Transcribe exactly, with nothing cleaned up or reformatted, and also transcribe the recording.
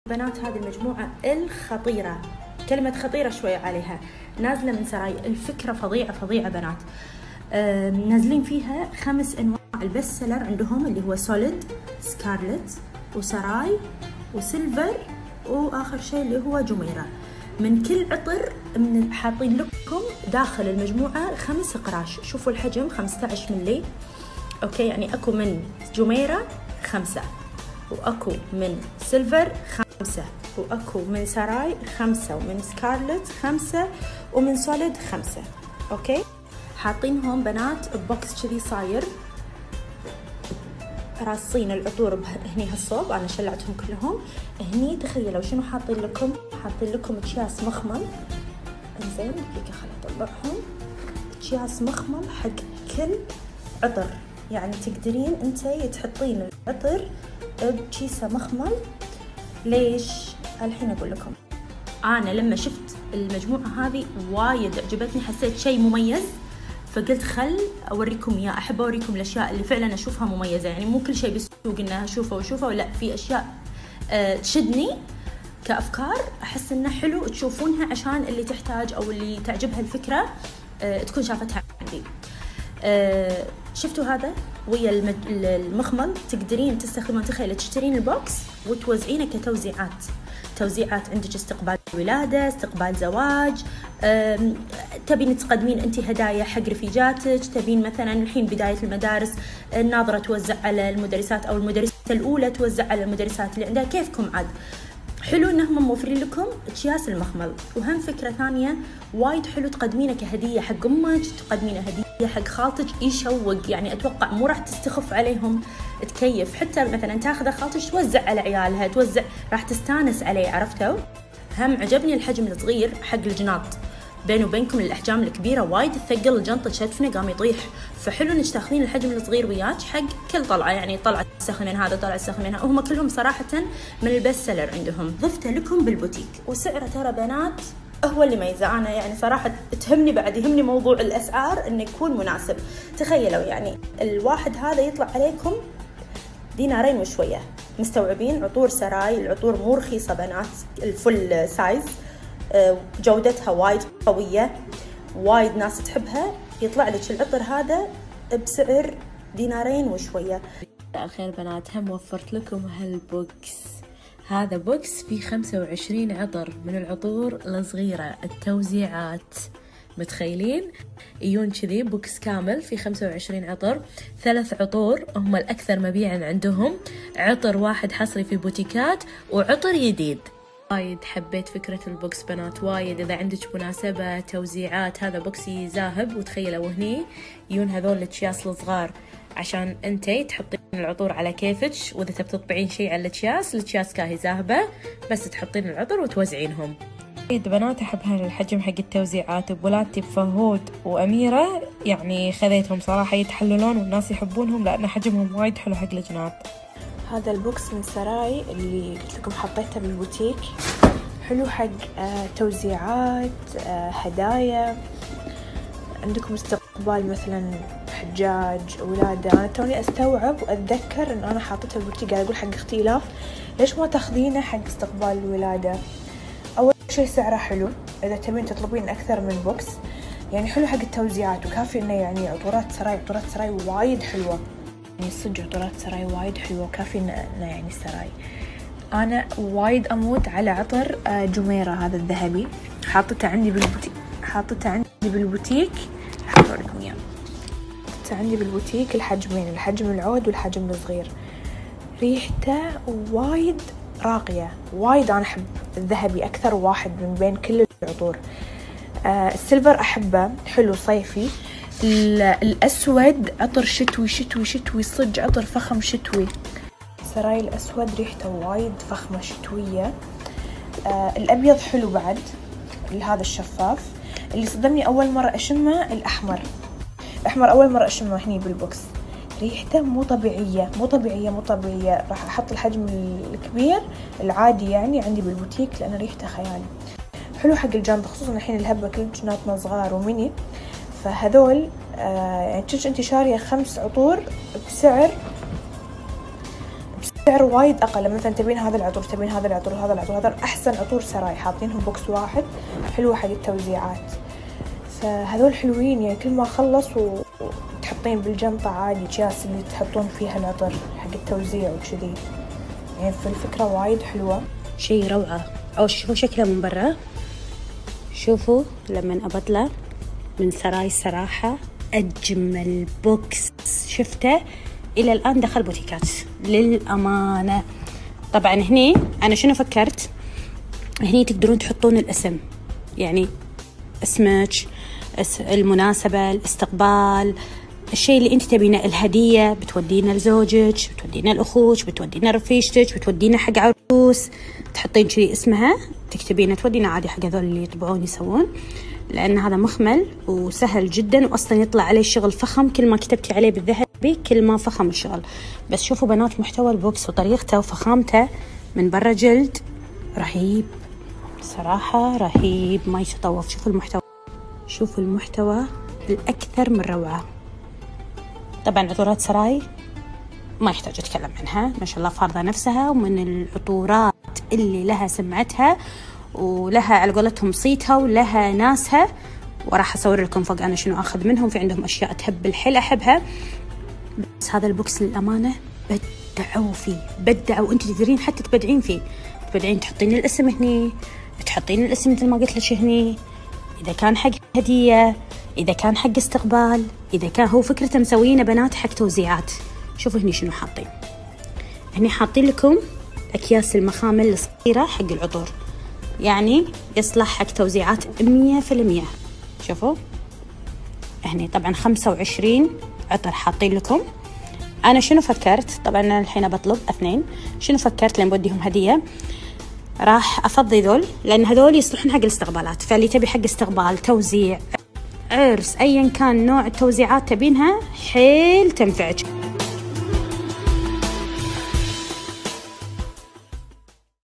بنات هذه المجموعة الخطيرة، كلمة خطيرة شوية عليها، نازلة من سراي. الفكرة فظيعة فظيعة بنات. نازلين فيها خمس أنواع البست سيلر عندهم، اللي هو سوليد، سكارلت، وسراي، وسيلفر، وآخر شيء اللي هو جميرة. من كل عطر من حاطين لكم داخل المجموعة خمس قراش. شوفوا الحجم خمسة عشر ملي. أوكي، يعني أكو من جميرة خمسة، وأكو من سيلفر خمسة، وأكو من سراي خمسة، ومن سكارلت خمسة، ومن سوليد خمسة. أوكي، حاطينهم بنات ببوكس كذي صاير، راصين العطور هني هالصوب. أنا شلعتهم كلهم هني. تخيلوا شنو حاطين لكم، حاطين لكم أكياس مخمل. انزين دقيقة خليني أطلعهم. أكياس مخمل حق كل عطر، يعني تقدرين انتي تحطين العطر بكيسة مخمل. ليش؟ الحين أقول لكم. أنا لما شفت المجموعة هذه وايد عجبتني، حسيت شيء مميز، فقلت خل أوريكم إياه. أحب أوريكم الأشياء اللي فعلا أشوفها مميزة، يعني مو كل شيء بالسوق إنها أشوفه وأشوفه، ولا في أشياء أه تشدني كأفكار، أحس إنه حلو تشوفونها عشان اللي تحتاج أو اللي تعجبها الفكرة أه تكون شافتها عندي. أه شفتوا هذا ويا المخمل، تقدرين تستخدمون. تخيل تشترين البوكس وتوزعينه كتوزيعات، توزيعات عندك استقبال ولادة، استقبال زواج، تبين تقدمين انت هدايا حق رفيجاتك، تبين مثلا الحين بداية المدارس الناظرة توزع على المدرسات، او المدرسة الاولى توزع على المدرسات اللي عندها، كيفكم عاد. حلو انهم موفرين لكم اكياس المخمل. وهم فكرة ثانية وايد حلو تقدمينه كهدية حق امك، تقدمينه هدية حق خالتك، يشوق، يعني اتوقع مو راح تستخف عليهم، تكيف. حتى مثلا تاخذ خالتك توزع على عيالها، توزع، راح تستانس عليه، عرفتوا. هم عجبني الحجم الصغير حق الجناط. بيني وبينكم الاحجام الكبيره وايد تثقل الجنطه، شتفنا قام يطيح، فحلو انك تاخذين الحجم الصغير وياك حق كل طلعه، يعني طلعه تستخدمين هذا، طلعه تستخدمين هذا. وهم كلهم صراحه من البست سيلر عندهم. ضفته لكم بالبوتيك، وسعره ترى بنات هو اللي ميزه. انا يعني صراحه تهمني، بعد يهمني موضوع الاسعار انه يكون مناسب. تخيلوا يعني الواحد هذا يطلع عليكم دينارين وشويه. مستوعبين؟ عطور سراي، العطور مو رخيصه بنات، الفل سايز، جودتها وايد قوية، وايد ناس تحبها. يطلع لك العطر هذا بسعر دينارين وشوية. الخير بنات، هم وفرت لكم هالبوكس. هذا بوكس فيه خمسة وعشرين عطر من العطور الصغيرة، التوزيعات. متخيلين؟ يجون كذي بوكس كامل في خمسة وعشرين عطر، ثلاث عطور هم الأكثر مبيعا عندهم، عطر واحد حصري في بوتيكات، وعطر جديد. وايد حبيت فكرة البوكس بنات، وايد. إذا عندك مناسبة، توزيعات، هذا بوكسي ذاهب. وتخيلوا هني يون هذول الأكياس الصغار عشان انتي تحطين العطور على كيفك، واذا تبي تطبعين شيء على الأكياس، الأكياس كاهي ذاهبة، بس تحطين العطر وتوزعينهم. وايد بنات أحب هذا الحجم حق التوزيعات، وبولادتي بفهود وأميرة يعني خذيتهم صراحة، يتحللون والناس يحبونهم لأن حجمهم وايد حلو حق الجناب. هذا البوكس من سراي اللي قلت لكم حطيته بالبوتيك، حلو حق آه توزيعات، آه هدايا، عندكم استقبال مثلا حجاج، ولادة. أنا توني أستوعب وأتذكر إن أنا حاطته بالبوتيك، قاعد أقول حق أختي إلاف ليش ما تاخذينه حق استقبال الولادة. أول شيء سعره حلو، إذا تبين تطلبين أكثر من بوكس يعني حلو حق التوزيعات، وكافي إنه يعني عطورات سراي، عطورات سراي وايد حلوة، يعني صدق عطورات سراي وايد حلوة، وكافي إنه يعني سراي. أنا وايد أموت على عطر جميرة هذا الذهبي، حاطته عندي بالبوتيك، حاطته عندي بالبوتيك حاطه لكم إياه. حاطته عندي بالبوتيك الحجمين، الحجم العود والحجم الصغير. ريحته وايد راقية، وايد أنا أحب الذهبي أكثر واحد من بين كل العطور. آه السيلفر أحبه، حلو صيفي. الأسود عطر شتوي شتوي شتوي، صج عطر فخم شتوي. سراي الأسود ريحته وايد فخمة شتوية. آه الأبيض حلو بعد، هذا الشفاف. اللي صدمني أول مرة أشمه الأحمر، الأحمر أول مرة أشمه هني بالبوكس، ريحته مو طبيعية مو طبيعية مو طبيعية. راح أحط الحجم الكبير العادي يعني عندي بالبوتيك لأن ريحته خيالي. حلو حق الجنط، خصوصا الحين الهبة كل جناتنا صغار وميني، فهذول آه يعني تشوف انت شارية خمس عطور بسعر سعر وايد أقل. مثلا تبين هذا العطور، تبين هذا العطور، هذا العطور، هذا أحسن عطور سراي حاطينهم بوكس واحد، حلوة حق التوزيعات. فهذول حلوين يعني، كل ما خلص وتحطين بالجنطة عادي أكياس اللي تحطون فيها العطر حق التوزيع وكذي، يعني في الفكرة وايد حلوة، شيء روعة. أو شوفوا شكله من برا، شوفوا لما أبطله من سراي الصراحة أجمل بوكس شفته إلى الآن دخل بوتيكات للأمانة. طبعا هني أنا شنو فكرت، هني تقدرون تحطون الاسم، يعني اسمك، المناسبة، الاستقبال، الشيء اللي انت تبينه، الهدية بتودينا لزوجك، بتودينا لأخوك، بتودينا رفيجتك، بتودينا حق عروس، تحطين شيء اسمها تكتبينه، تودينا عادي حق هذول اللي يطبعون يسوون، لأن هذا مخمل وسهل جدا، وأصلا يطلع عليه شغل فخم. كل ما كتبتي عليه بالذهبي كل ما فخم الشغل. بس شوفوا بنات محتوى البوكس وطريقته وفخامته من برا جلد رهيب صراحة، رهيب ما يتطوف. شوفوا المحتوى، شوفوا المحتوى الأكثر من روعة. طبعا عطورات سراي ما يحتاج أتكلم عنها، ما شاء الله فارضة نفسها، ومن العطورات اللي لها سمعتها ولها على قولتهم صيتها ولها ناسها. وراح أصور لكم فوق أنا شنو أخذ منهم، في عندهم أشياء تهب الحيل أحبها. بس هذا البوكس للأمانة بدعوا فيه، بدعوا، أنت تقدرين حتى تبدعين فيه، تبدعين تحطين الاسم هني، تحطين الاسم مثل ما قلت لك هني، إذا كان حق هدية، إذا كان حق استقبال، إذا كان هو فكرته مسوينه بنات حق توزيعات. شوفوا هني شنو حاطين، هني حاطين لكم أكياس المخامل الصغيرة حق العطور، يعني يصلح حق توزيعات مية في المية. شوفوا هني طبعا خمسة وعشرين عطر حاطين لكم. أنا شنو فكرت، طبعا أنا الحين بطلب اثنين، شنو فكرت لين بوديهم هدية، راح أفضي ذول لأن هذول يصلحون حق الاستقبالات. فاللي تبي حق استقبال، توزيع، عرس، أيا كان نوع التوزيعات تبينها حيل تنفعك.